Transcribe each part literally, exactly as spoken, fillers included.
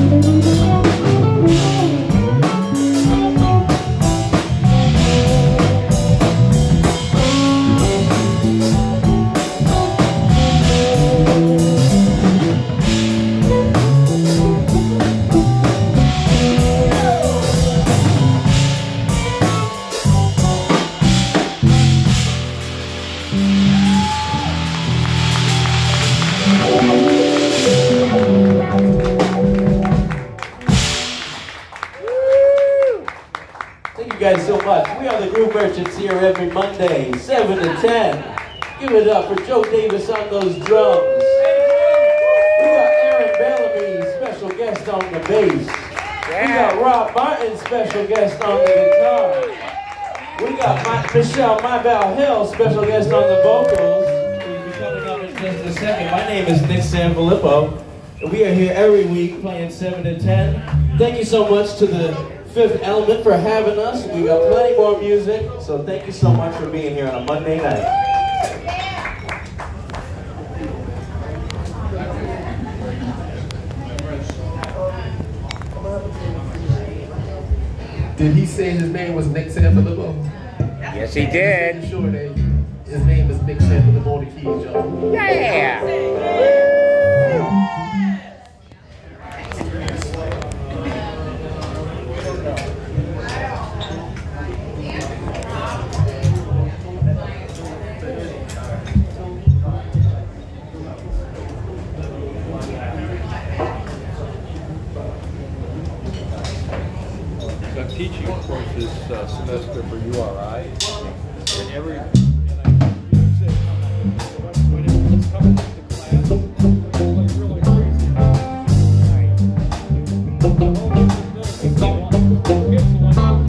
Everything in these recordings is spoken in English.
Merchants here every Monday, seven to ten. Give it up for Joe Davis on those drums. We got Aaron Bellamy, special guest on the bass. We got Rob Martin, special guest on the guitar. We got My Michelle Mybell Hill, special guest on the vocals. We'll be coming up in just a second. My name is Nick Sanfilippo, and we are here every week playing seven to ten. Thank you so much to the Fifth Element for having us. We got plenty more music, so thank you so much for being here on a Monday night. Did he say his name was Nick Sanfilippo? Yes, he did. I'm sure that his name is Nick Sanfilippo on the keys, y'all. Yeah. Teaching course this uh, semester for U R I, and every and I use it when it's coming into class, it's like really crazy. The whole kids want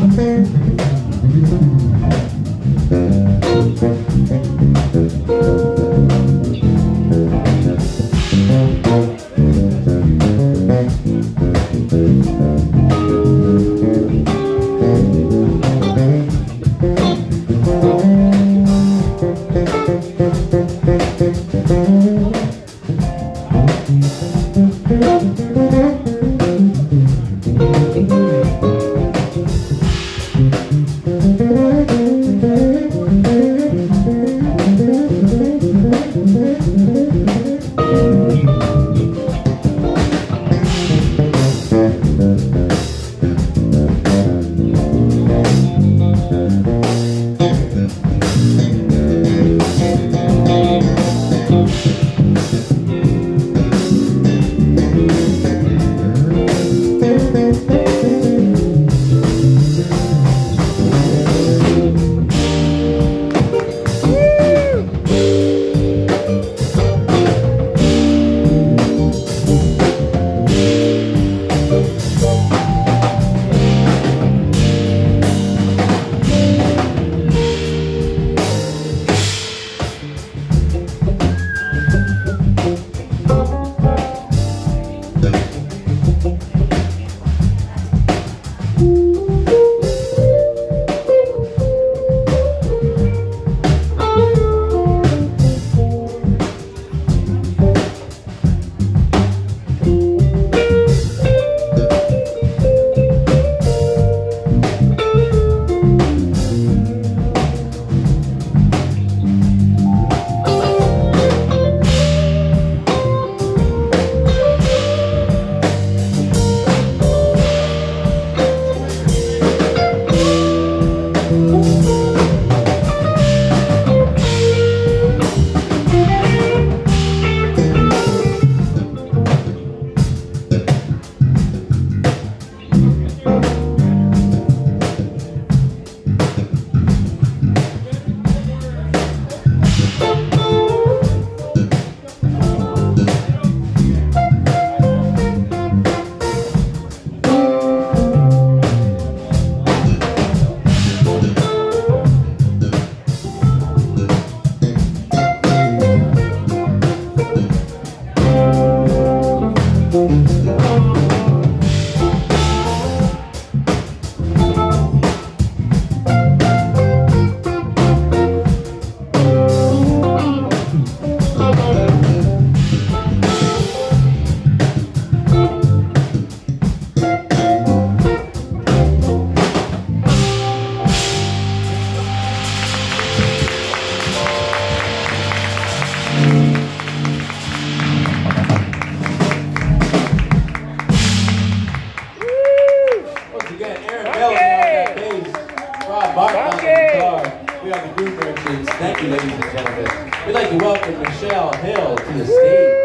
Thank you, ladies and gentlemen. We'd like to welcome Michelle Hill to the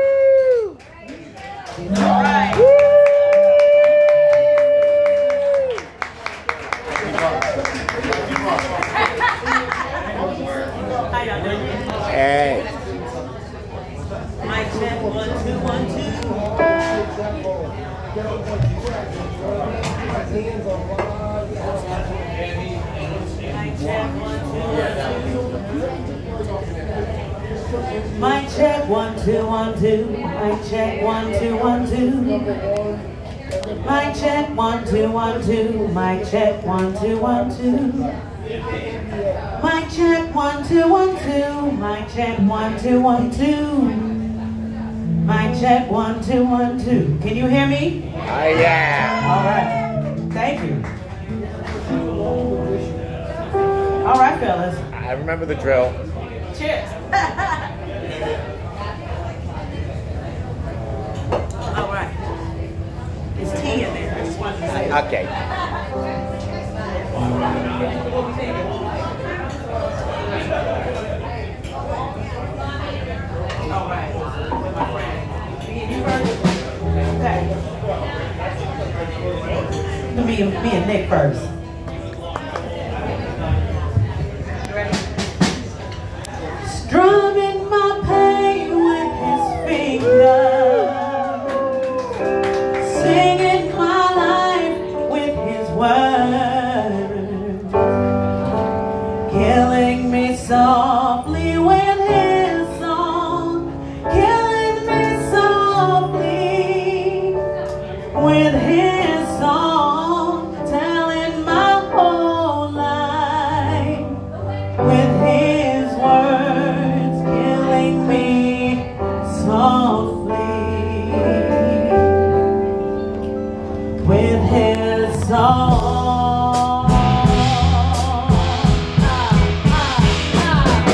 stage. All right. How y'all doing? Hey. Mic check, one, two, one, two. Mic check, one, two, one, two. Mic check, one, two, one, two. Mic check, one, two, one, two. Mic check, one, two, one, two. Mic check, one, two, one, two. Mic check, one, two, one, two. Mic check, one, two, one, two. Mic check, one, two, one, two. Can you hear me? Oh, yeah. All right. Thank you. All right, fellas. I remember the drill. Cheers. All right. There's tea in there. I just wanted to say. Okay. All right. With my friend. Me and you first? Okay. Me and, me and Nick first. You ready? Strumming my pain with his fingers, singing my life with his words. softly with his song, killing me softly with his song, telling my whole life with his words, killing me softly with his song. Ah, ah, ah.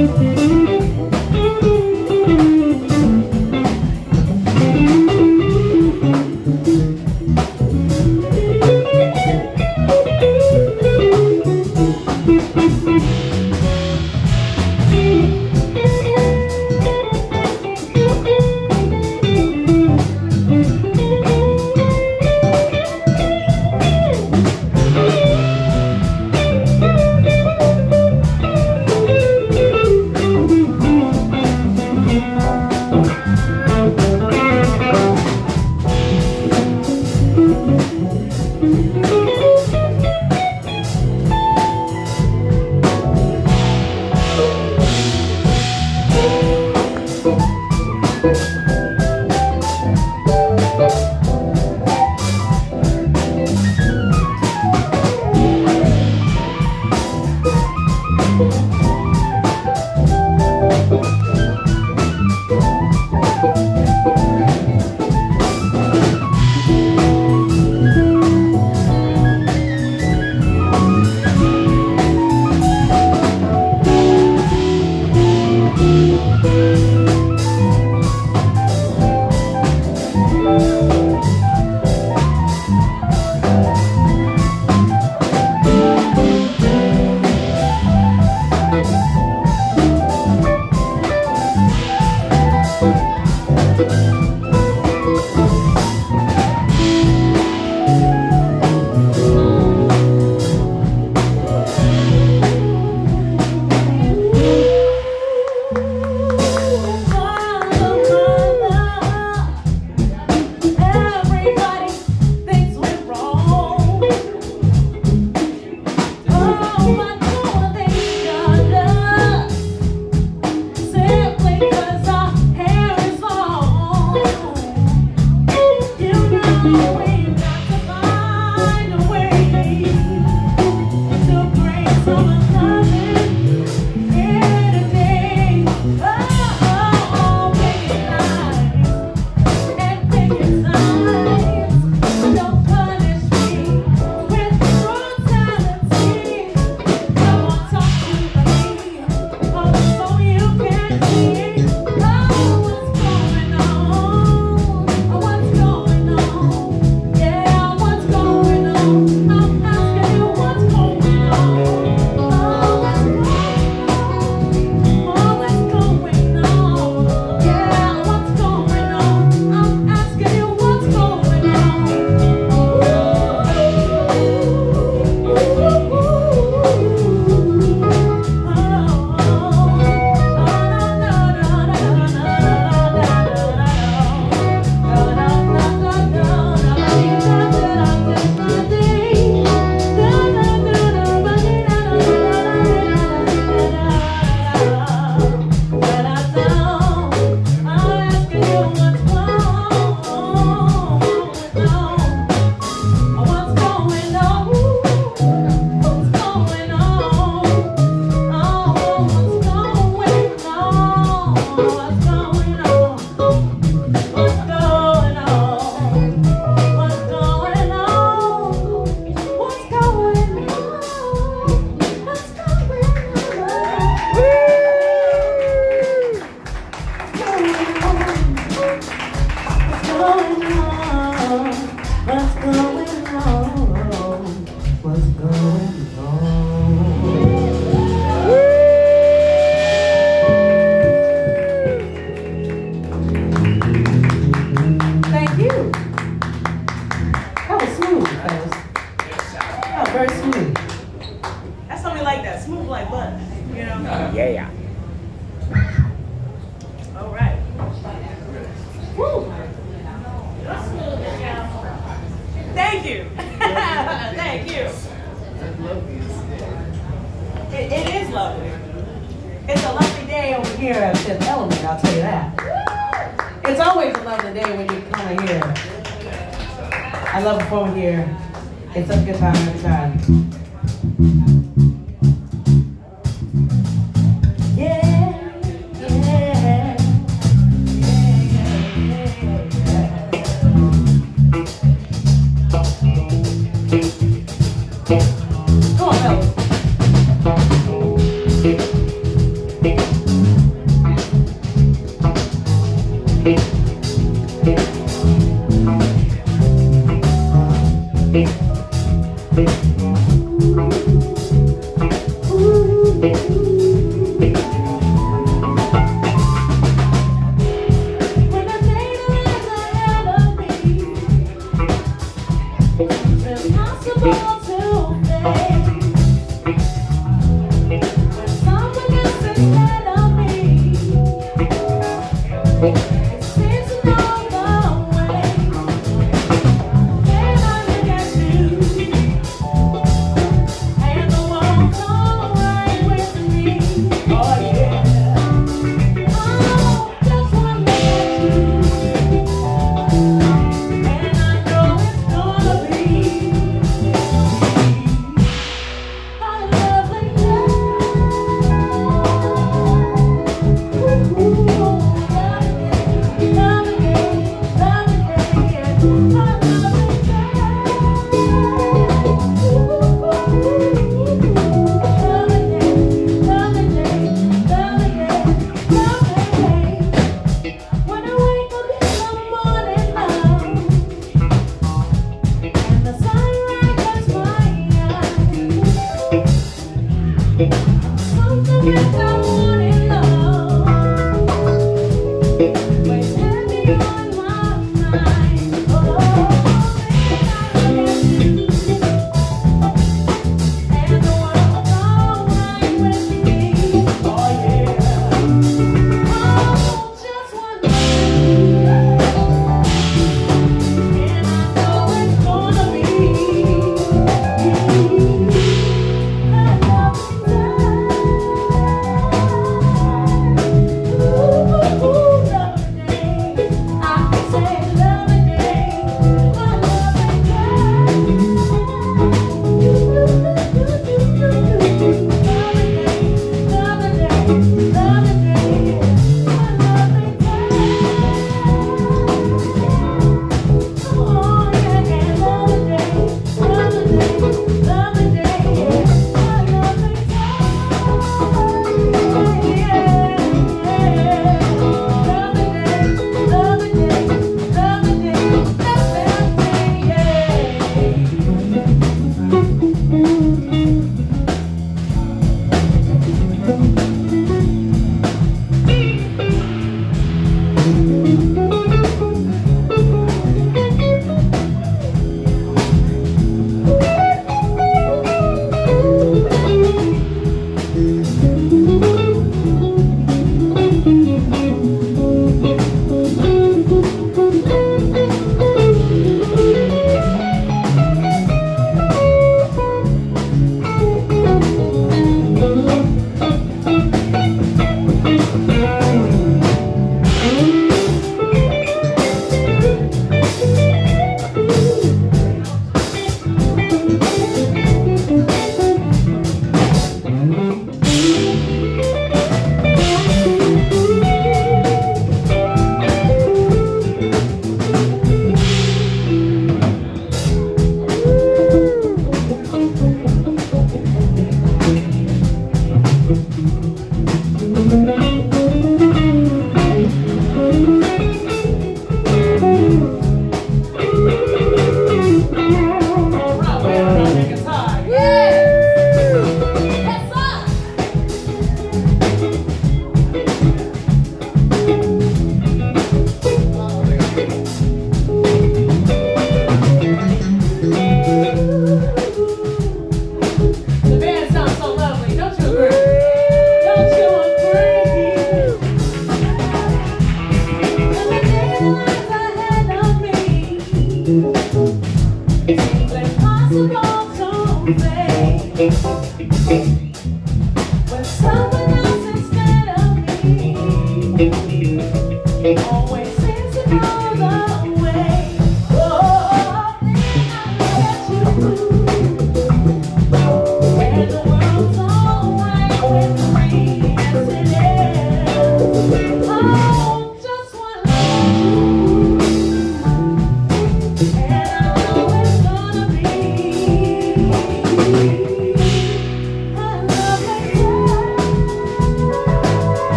Yeah. All right. Woo. Thank you. Thank you. It, it is lovely. It's a lovely day over here at Fifth Element, I'll tell you that. It's always a lovely day when you come here. I love performing here. It's such a good time every time. Come on, fellas.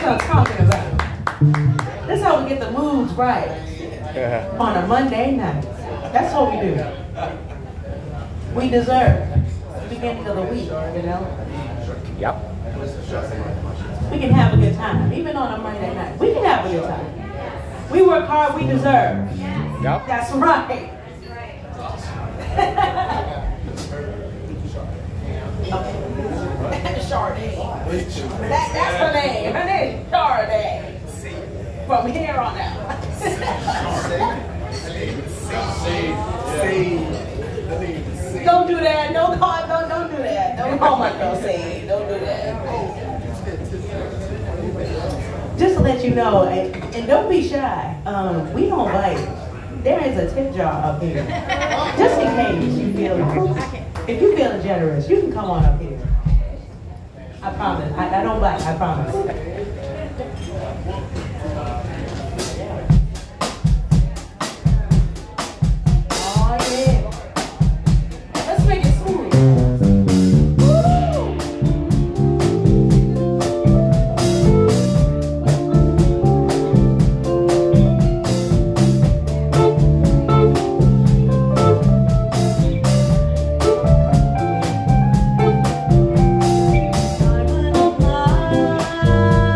I'm talking about. That's how we get the moods right on a Monday night. That's what we do. We deserve the beginning of the week, you know? Yep. We can have a good time, even on a Monday night. We can have a good time. We work hard, we deserve. Yep. That's right. Sade. That, that's her name. Her name is Sade. From here on out. Don't do that. Don't call. Don't don't do that. Don't call my girl Sade. Don't do that. Just to let you know, and, and don't be shy. Um, we don't bite. There is a tip jar up here, just in case you feel. If you feeling generous, you can come on up here. I promise. I, I don't bite. I promise. Oh yeah. Let's make it smooth. I'm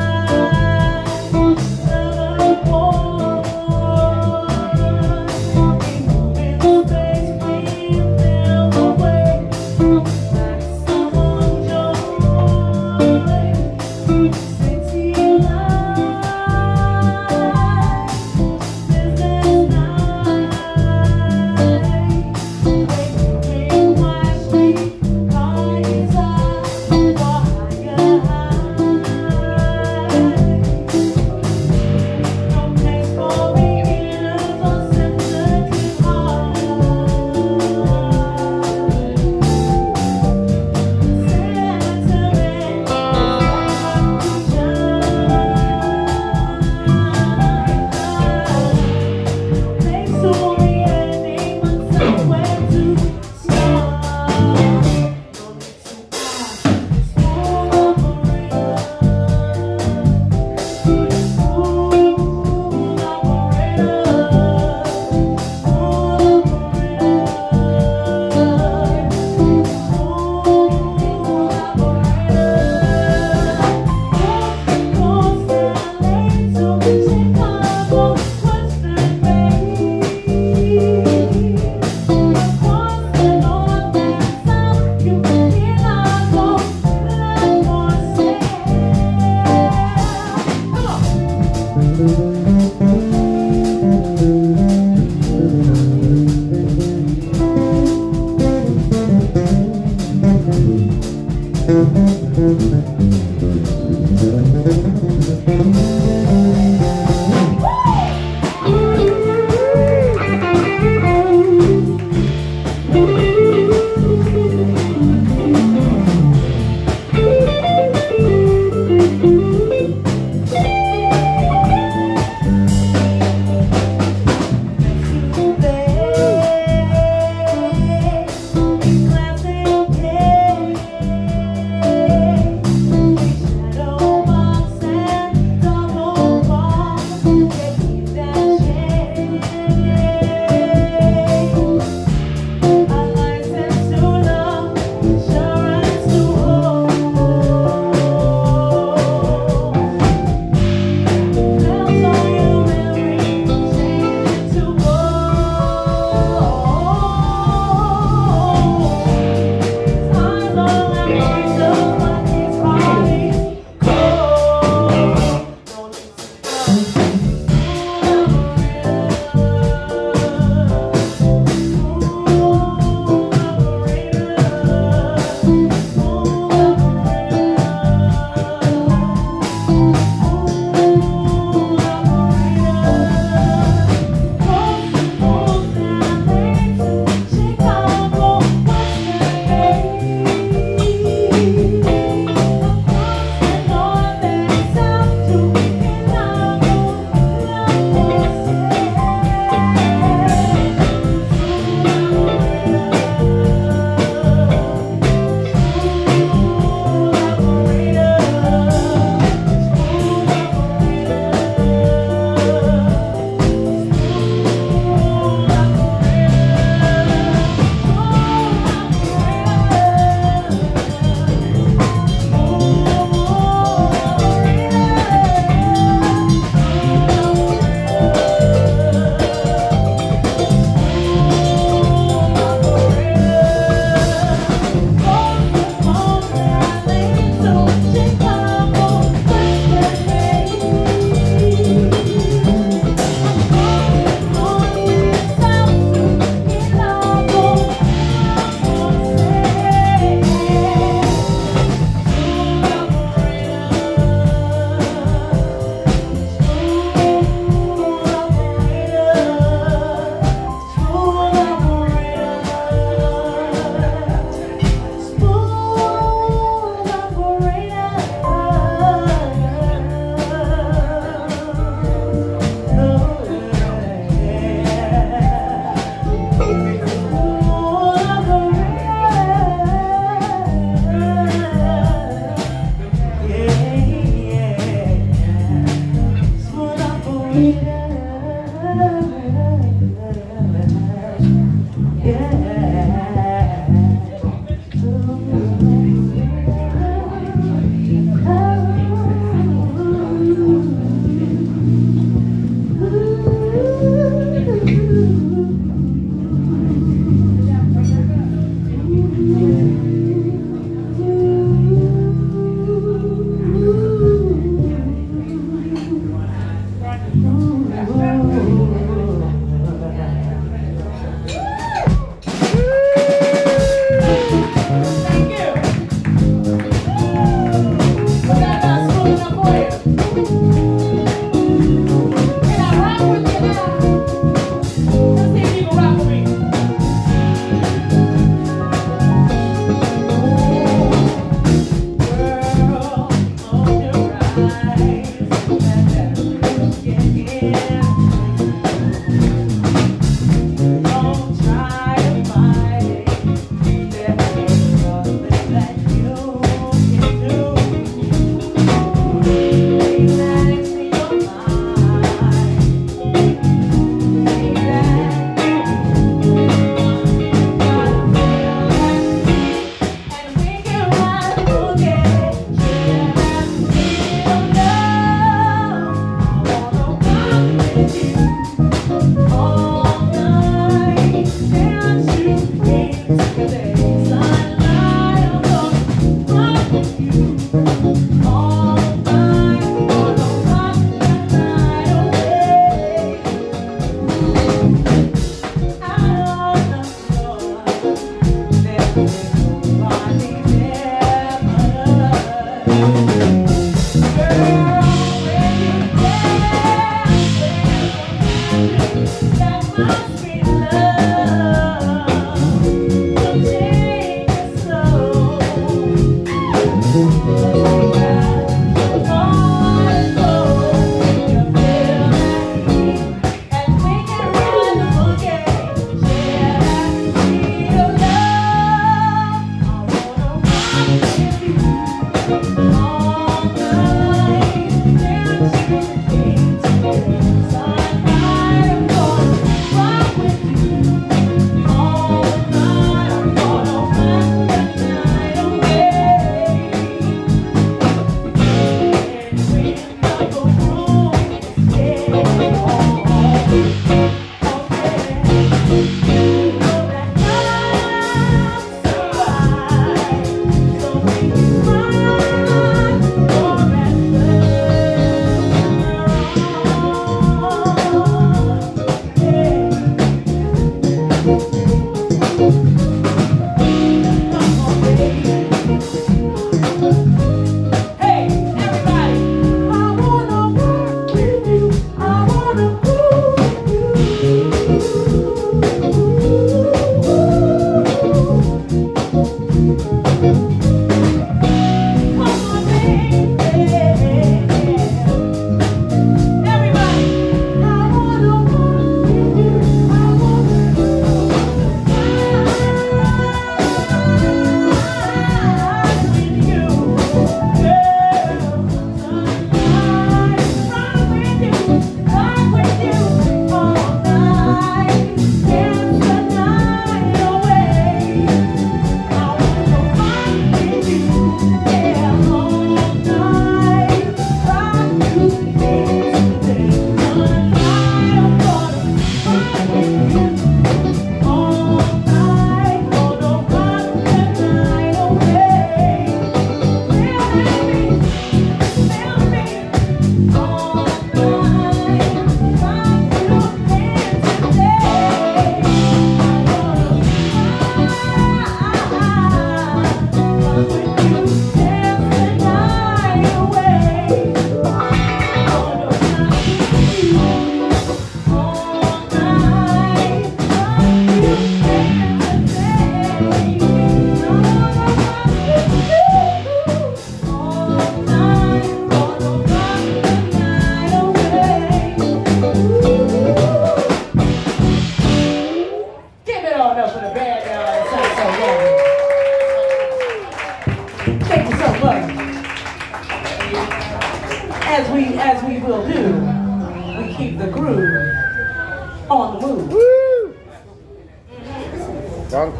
as we as we will do, we keep the groove on the move. Woo! Drunk.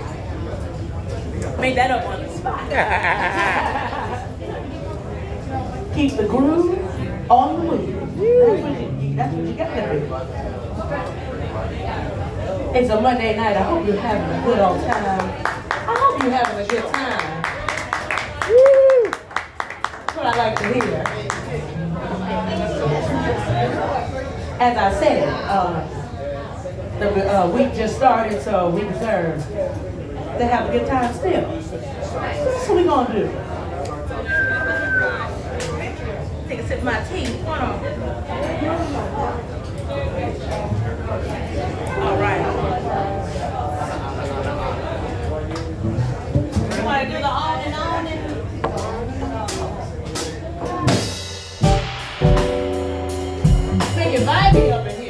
Made that up on the spot. Keep the groove on the move. That's what you, that's what you got to do. It's a Monday night. I hope you're having a good old time. I hope you're having a good time. Woo! That's what I like to hear. As I said, uh, the uh, week just started, so we deserve to have a good time still. That's what we're going to do. Take a sip of my tea. Hold on. All right. You want to do the on and on and make it vibey up in here.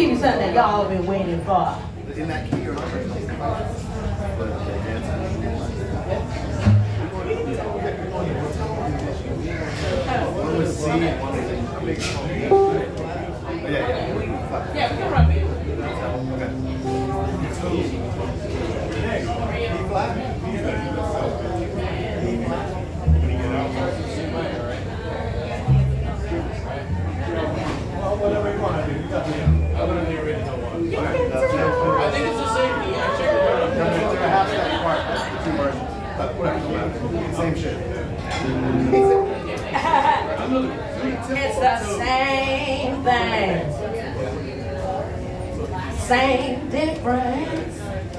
give you something that y'all been waiting for. In that key or not? One was C and one was yeah, yeah. Yeah, we can run it. Whatever you want to do, you got me. I'm going to the original one. I think it's the same key. I checked it out. They're a half step apart, two versions. But whatever, same shit. It's the same thing. Same difference.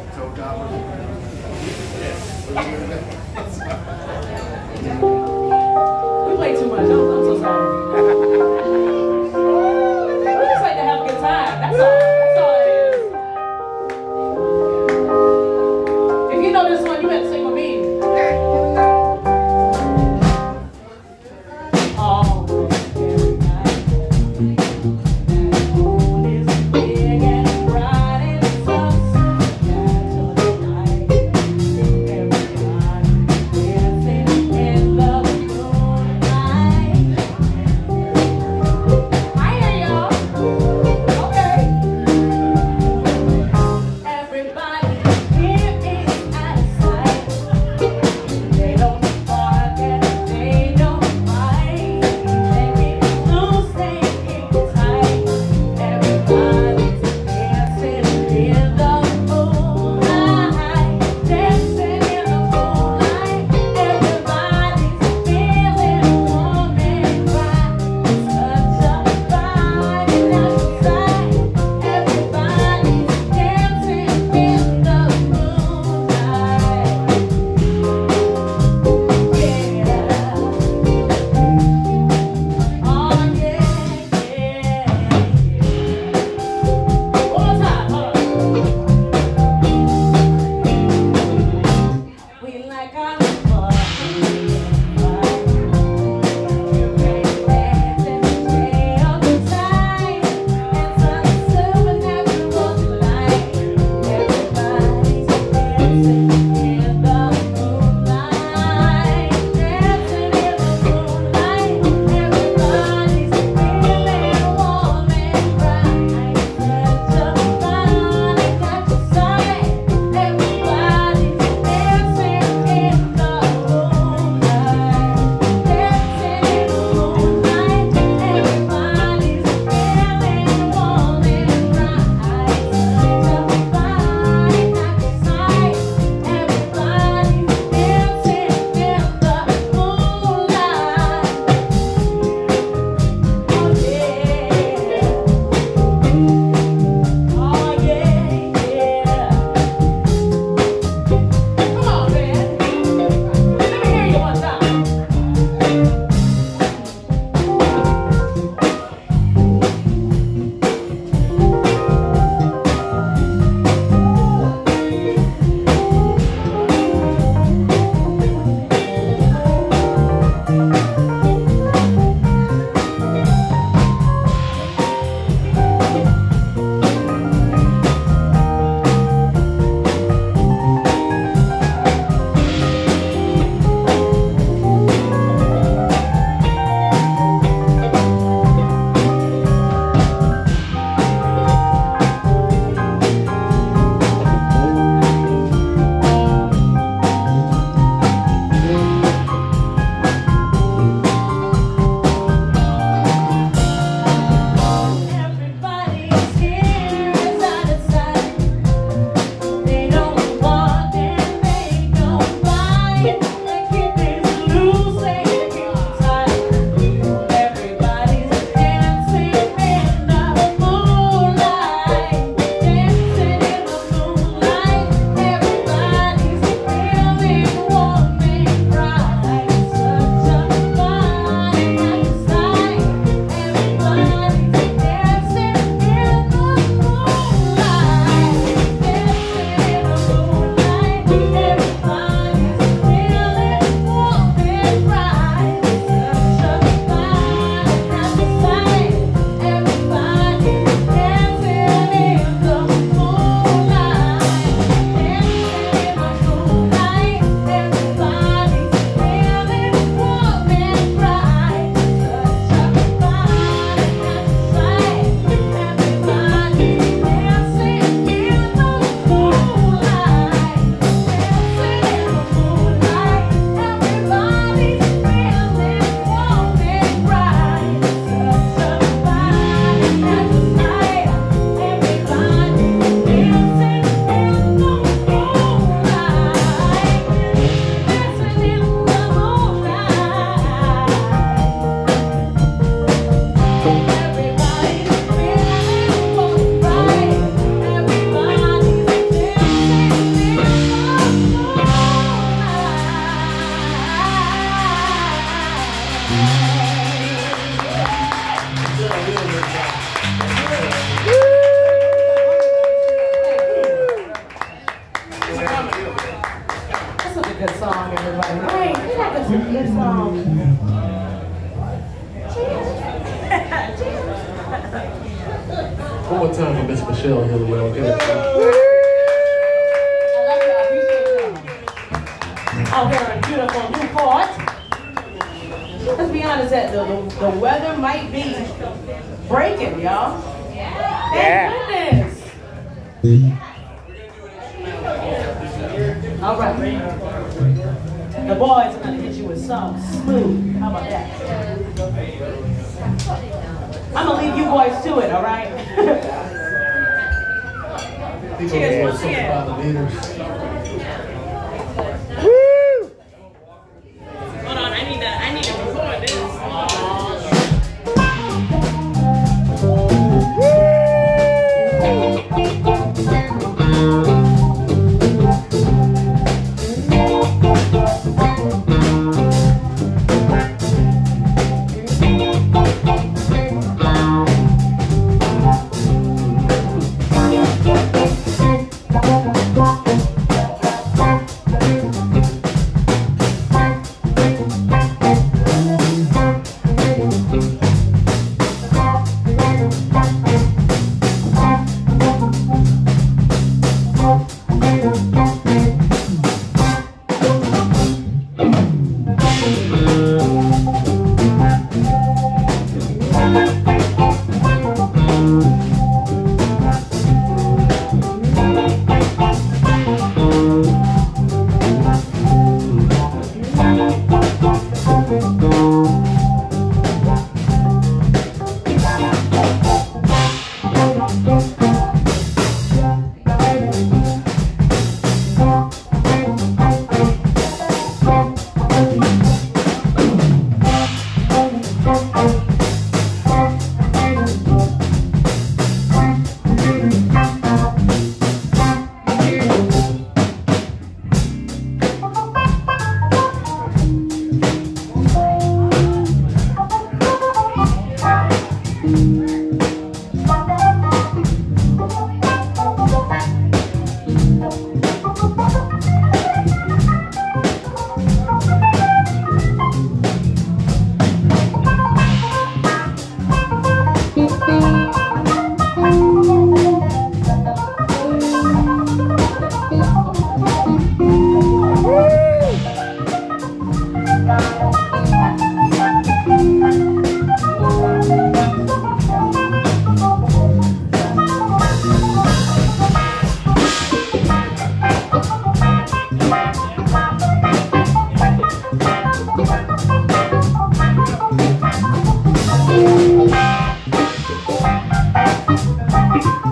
We play too much. I'm, I'm so sorry. We just like to have a good time. That's all. That's all it is. If you know this one, you better sing with me. good song, everybody. Right? Isn't that a good song? One more time for Miss Michelle Hill, y'all. Give it up. Out here in beautiful Newport. Let's be honest, that the, the, the weather might be breaking, y'all. Yeah. Thank goodness. All right. The boys are gonna hit you with something smooth. How about that? I'm gonna leave you boys to it, all right? Cheers once again. Hold on, I need to, I need to record this.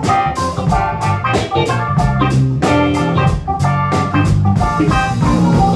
Thank you.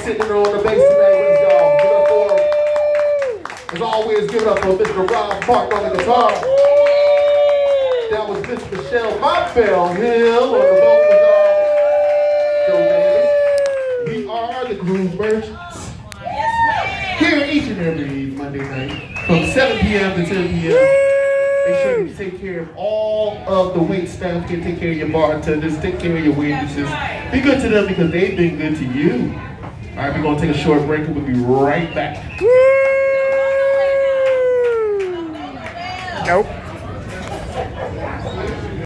sitting there on the bass tonight with us, y'all. Give it up for him. As always, give it up for Mister Rob Martin on the guitar. That was Miss Michelle Montbell Hill on the vocals, y'all. Joe Davis. We are the Groove Merchants. Here each and every Monday night from seven p m to ten p m Make sure you take care of all of the wait staff here. Take care of your bartenders. Take care of your waitresses. Be good to them because they've been good to you. All right, we're going to take a short break and we'll be right back. Nope.